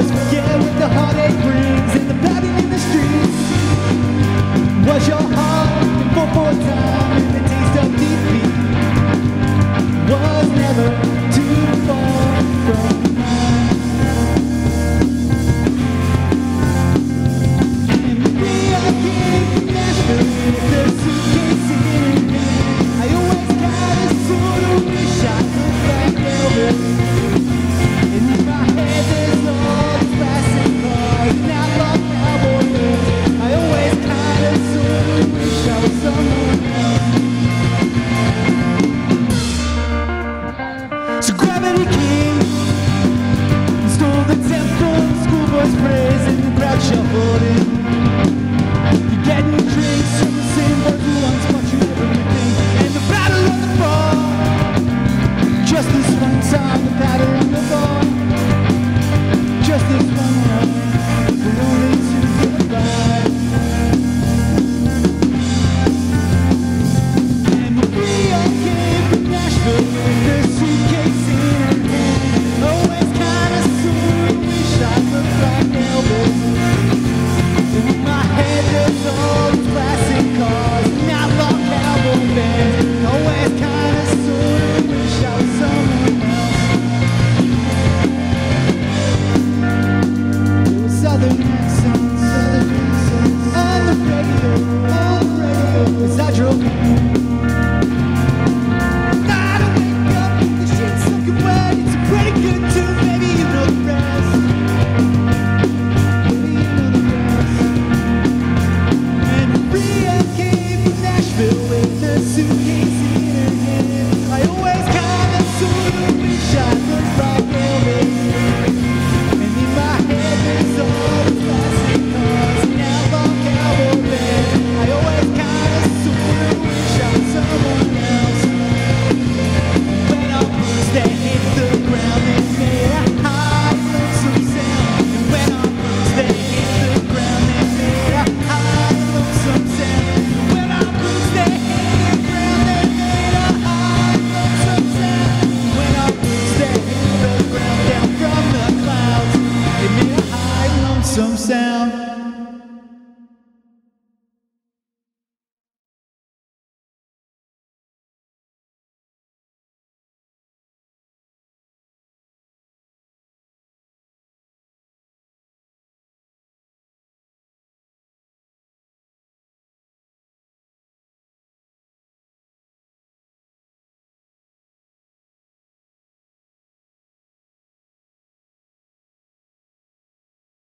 always forget what the heartache brings, and the pounding in the streets was your heart before for time, and the taste of defeat was never too far from mine. And me, I came from Nashville with a suitcase in hand. I always kind of sort of wish I looked like Elvis. And in my head there's all these passing cars and outlaw cowboy bands. I always kind of sort of wish I was someone else. So Gravity King stole the temple, the schoolboys praise, and the crowd shuffled in. You're getting drinks from the same boys who once fought you everything. And the battle on the bar, just this one time, the battle on the bar, just this one time, we're only two goodbye. And we all came from Nashville with a suitcase in our hand. Always kinda sort of wish I looked like Elvis. And in my head there's all these classic cars and outlaw cowboy bands. Always kinda sort of wish I was someone else. There were southern accents on the radio, as I drove home. Night I wake up with the sheets soaking wet. It's a pretty good tune, baby, you know the rest. Baby, you know the rest. And Maria came from Nashville with a suitcase in her hand. I always kinda sort of wish I looked like Elvis. And in my head there's all the classic cars and outlaw cowboy bands. I always kinda sort of wish I was someone else. When our boots they hit the ground, they made a high lonesome sound. And when our boots they hit the ground, they made a high lonesome sound. And when our boots they hit the ground, they made a high lonesome sound. And when our boots they hit the ground, down from the clouds, they made a high lonesome sound.